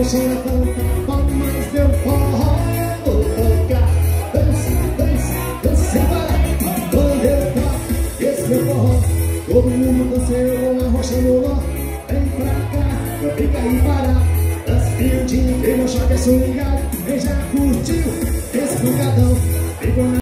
o som levanta, palmas deu forró. Vou tocar, dança, dança, dança, vai. Quando eu toco esse meu forró, todo mundo dançando, arrochando o nó. Vem pra cá, não fica aí parar. Dança o dia inteiro, choque é swingado. Quem já curtiu esse pancadão?